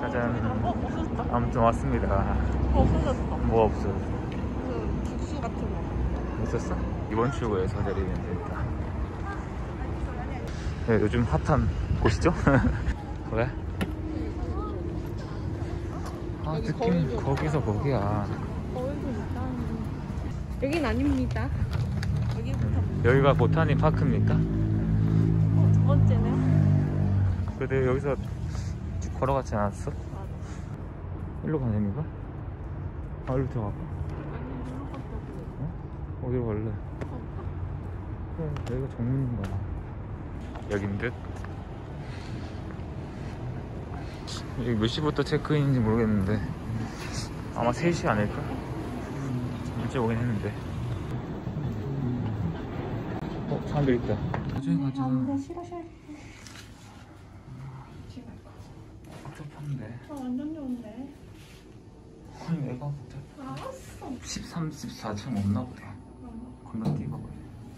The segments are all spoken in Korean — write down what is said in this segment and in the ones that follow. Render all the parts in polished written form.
짜잔. 없어졌다? 아무튼 왔습니다. 없어졌어. 뭐 없어? 그 국수 같은 거. 있었어? 이번 출구에서 내리면 된다. 네, 요즘 핫한 곳이죠? 왜? 아, 여기 느낌 거울도 거기서 거기야. 거울도 있다. 여긴 아닙니다. 여기부터. 여기가 보타니 파크입니까? 두 번째네. 근데 여기서 쭉 걸어갔지 않았어? 맞아. 일로 가는 건가? 아, 일로 들어갈까? 아니, 이리로 갔다. 어? 어디로 갈래? 그래, 여기가 정문인가. 여긴 듯? 여기 몇 시부터 체크인인지 모르겠는데 아마 3시 아닐까? 일찍 오긴 했는데. 사람들 있다. 나중에 가자. 안돼, 싫어. 복잡한데. 완전 좋은데. 아니 내가 복잡. 알았어. 13, 14층 없나 보다. 겁나 뛰어가버려.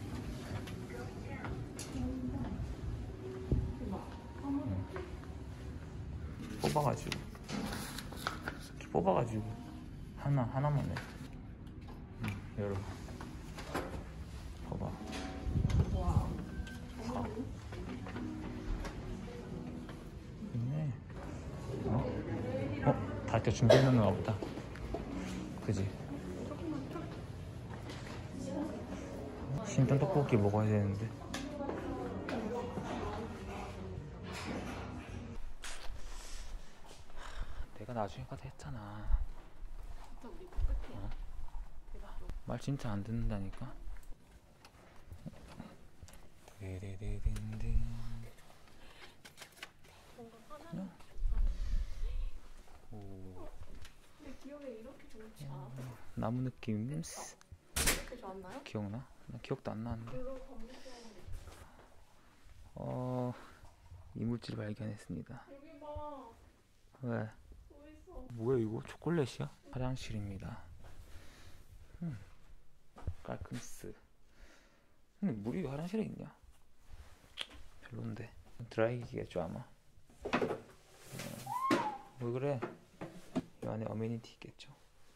뽑아가지고 이렇게 뽑아가지고 하나만 해. 열어. 봐봐. 와. 있네. 어? 다 이렇게 준비해놓나 보다. 그지? 신선 떡볶이 먹어야 되는데. 내가 나중에 가다 했잖아. 진짜 우리 끝이야. 어? 말 진짜 안 듣는다니까. 데데데딘딘. 뭔가 하나. 오. 내 기억에 이렇게 좋지 않아. 나무 느낌. 이렇게 좋았나요? 기억나? 나 기억도 안 나는데. 별로 검색해야 이물질 발견했습니다. 여기 봐. 왜? 뭐 있어? 뭐야 이거? 초콜릿이야? 화장실입니다. 깔끔스. 근데 물이 화장실에 있냐? 별론데. 드라이기겠죠 아마. 왜 그래? 이 안에 어메니티 있겠죠.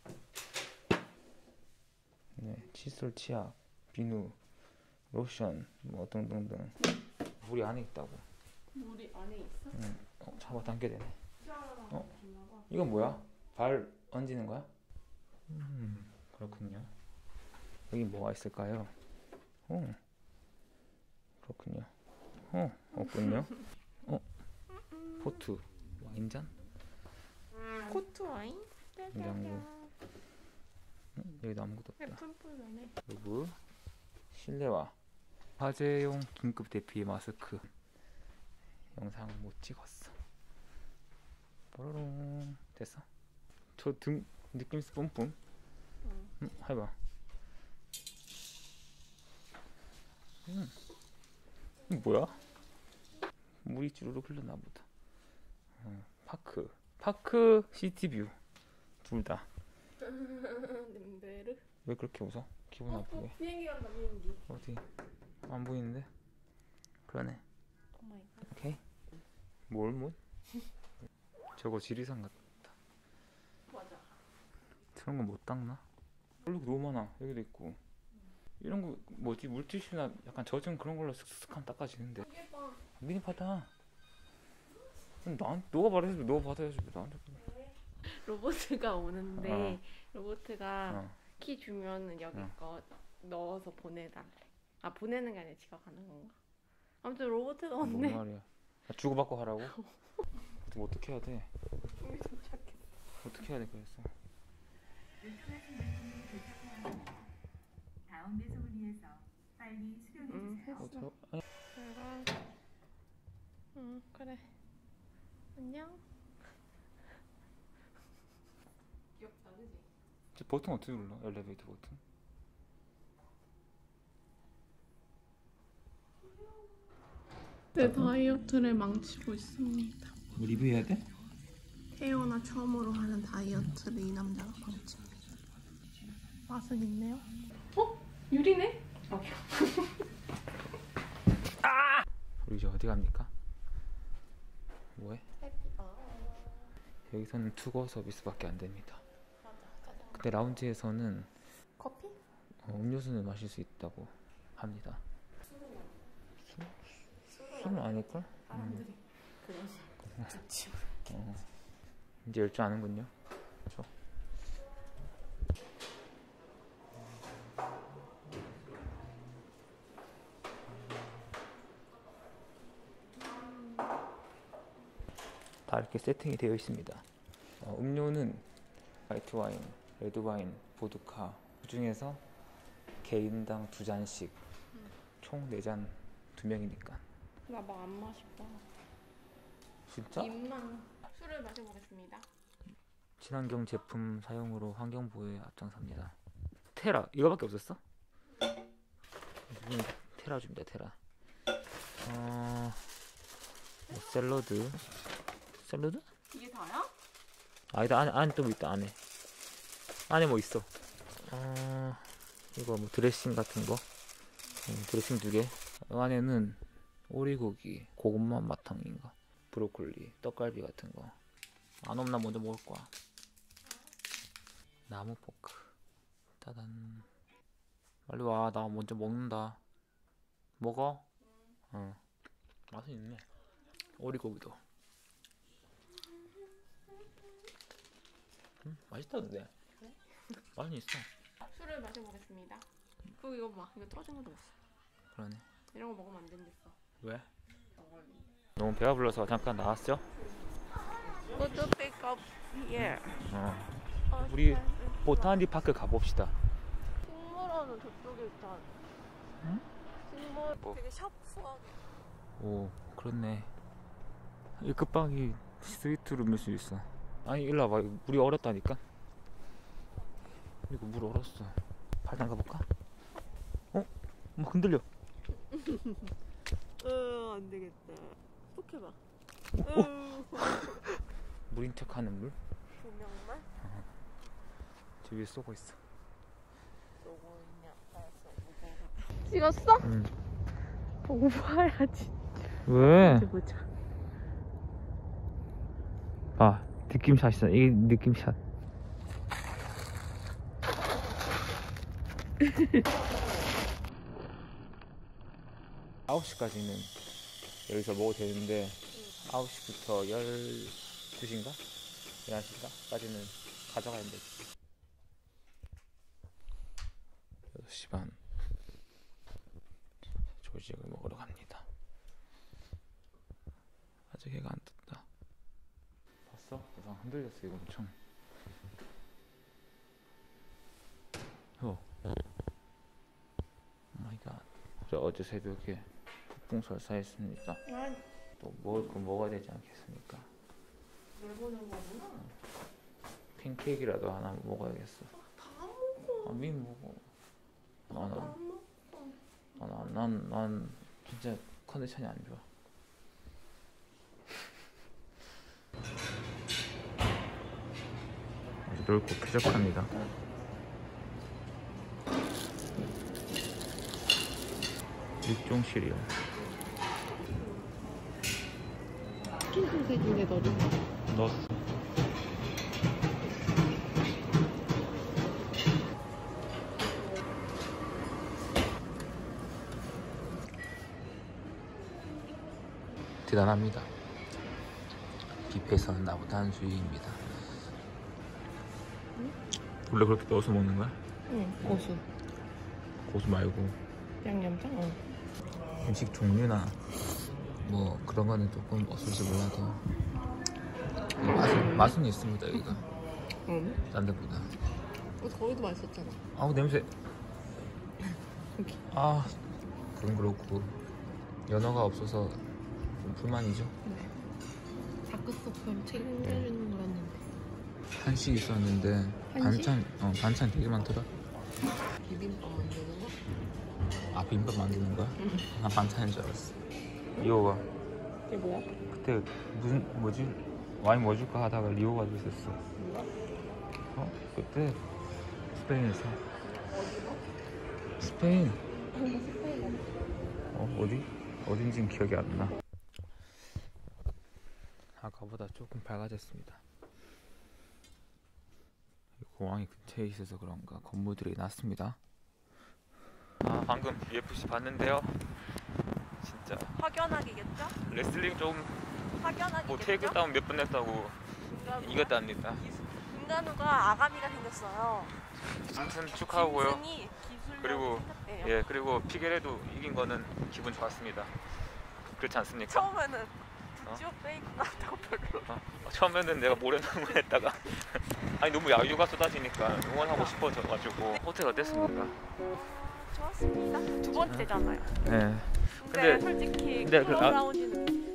네, 칫솔, 치약, 비누, 로션, 뭐 등등등. 물이 안에 있다고. 물이 안에 있어? 응. 잡아당겨야 되네. 이건 뭐야? 발 얹는 거야? 그렇군요. 여기 뭐가 있을까요? 그렇군요. 없군요. 포트 와인잔? 코트 와인? 냉장고. 여기도 아무것도 없다. 예쁜쁘네. 그리고 실내화, 화재용 긴급 대피 마스크. 영상 못 찍었어. 뽀로롱. 됐어? 저 등 느낌 뿜뿜. 해봐. 뭐야? 물이 주르륵 흘러나 보다. 파크 시티뷰 둘 다. 냄베르. 왜 그렇게 웃어? 기분 나쁘게. 비행기 간다, 비행기. 어디? 안 보이는데? 그러네. 오 마이 갓. 오케이. 뭘? 저거 지리산 같다. 맞아. 저런 거 못 닦나? 얼룩 너무 많아. 여기도 있고. 이런 거 뭐지? 물티슈나 약간 젖은 그런 걸로 슥슥하면 닦아지는데. 여기 봐. 미니 받아. 너가 말해서 너가 받아야지. 나한테. 로봇가 오는데 로봇가 어. 키 주면은 여기 거 넣어서 보내달래. 아, 보내는 게 아니라 지가 가는 건가? 아무튼 로봇가 뭔 왔네. 말이야? 주고받고 하라고? 그럼 어떻게 해야 돼? 이미 도착해. 어떻게 해야 돼 그랬어? 다음 배송을 위해서 빨리 수령해 주세요. 했어. 내가 그래. 안녕. 귀엽다, 그지? 저 버튼 어떻게 눌러? 엘리베이터 버튼? 내 다이어트를 망치고 있습니다. 뭐 리뷰해야 돼? 태어나 처음으로 하는 다이어트를 이 남자가 망칩니다. 맛은 있네요. 유리네? 우리 이제 어디 갑니까? 뭐해? 여기서는 투고 서비스밖에 안 됩니다. 맞아. 짜장면. 근데 라운지에서는 커피? 음료수는 마실 수 있다고 합니다. 술은 아닐걸? 사람들이 그런 좋지. 이제 열 줄 아는군요. 그렇죠? 다 이렇게 세팅이 되어 있습니다. 음료는 화이트 와인, 레드 와인, 보드카 그 중에서 개인당 2잔씩 총 4잔 2명이니까. 나 막 안 마실 거. 진짜? 입만. 술을 마셔보겠습니다. 친환경 제품 사용으로 환경 보호에 앞장섭니다. 테라 이거밖에 없었어? 테라 줍니다. 테라. 뭐 샐러드. 샐러드? 이게 다야? 아니다. 안에 또 있다. 안에 뭐 있어? 이거 뭐 드레싱 같은 거. 드레싱 2개. 안에는 오리고기, 고구마 마탕인가, 브로콜리, 떡갈비 같은 거. 안 없나 먼저 먹을 거야. 나무 포크. 따단. 빨리 와. 나 먼저 먹는다. 먹어? 맛은 있네. 오리고기도. 맛있다 근데. 그래? 맛은 있어. 술을 마셔보겠습니다. 그리고 이거 봐. 이거 터진 것도 있어. 그러네. 이런 거 먹으면 안 된댔어. 왜? 너무 배가 불러서 잠깐 나왔죠? Go to pick up here. 우리 보타니 파크 가봅시다. 식물원은 저쪽에 있다. 응? 식물 뭐? 되게 샤프하게. 오, 그렇네. 이 끝방이 스위트룸일 수 있어. 아니 일로 와봐. 물이 얼었다니까. 이거 물 얼었어. 발 담가볼까? 뭐 흔들려. 안 되겠다. 톡 해봐. 물인 척하는 물? 조명만? 저 위에 쏘고 있어. 쏘고 있냐? 알았어. 찍었어? 응. 보고 봐야지. 왜? 보자. 느낌샷이다. 이게 느낌샷. 아홉 시까지는 여기서 먹어도 되는데 9시부터 12시인가? 11시인가까지는 가져가야 돼. 6시 반 조식을 먹으러 갑니다. 아직 해가 안 떴다. 봤어? 부상 흔들렸어 이거 엄청. 오마이갓. 어제 새벽에 폭풍 설사했습니다. 또 먹을 거 먹어야 되지 않겠습니까? 뭘 보는 거구나. 팬케이크라도 하나 먹어야겠어. 다 먹어. 민 먹어. 안 먹어. 난 진짜 컨디션이 안 좋아. 아주 넓고 쾌적합니다. 육종실이요. 핑크색 중에 넣어준 거. 넣었어. 대단합니다. 뷔페에서는 나보다 한 수익입니다. 원래 그렇게 넣어서 먹는 거야? 응, 고수. 고수 말고 양념장? 응. 음식 종류나 뭐 그런 거는 조금 어떨지 몰라도 맛은 있습니다 여기가. 응. 딴 데보다. 거기도 맛있었잖아. 아우 냄새. 여기. 그건 그렇고 연어가 없어서 좀 불만이죠. 네. 다크서클 챙겨주는 거였는데. 한식 있었는데 한식? 반찬 되게 많더라. 비빔밥 만드는 거? 비빔밥 만드는 거야? 난 반찬인 줄 알았어. 리오가 이게 뭐야? 그때 뭐지 와인 뭐 줄까 하다가 리오가 있었어. 뭐야? 그때 스페인에서. 어디서? 스페인. 스페인. 어딘지는 기억이 안 나. 아까보다 조금 밝아졌습니다. 공항이 근처에 있어서 그런가 건물들이 낮습니다. 아 방금 UFC 봤는데요. 진짜 확연하게겠죠? 레슬링 좀 확연하게겠죠? 뭐 테이크다운 몇 번 했다고 이겼답니다. 김간우가 아가미가 생겼어요. 아무튼 축하하고요. 짐승이 기술력이 그리고 생겼대요. 예 그리고 피게레도 이긴 거는 기분 좋았습니다. 그렇지 않습니까? 처음에는 북지오 페이크 나왔다고 별로. 처음에는 내가 모래농을 했다가 아니 너무 야유가 쏟아지니까 응원하고 싶어져가지고 호텔 어땠습니까? 좋았습니다. 두 번째잖아요. 네. 근데 솔직히 근데 클럽 라운지는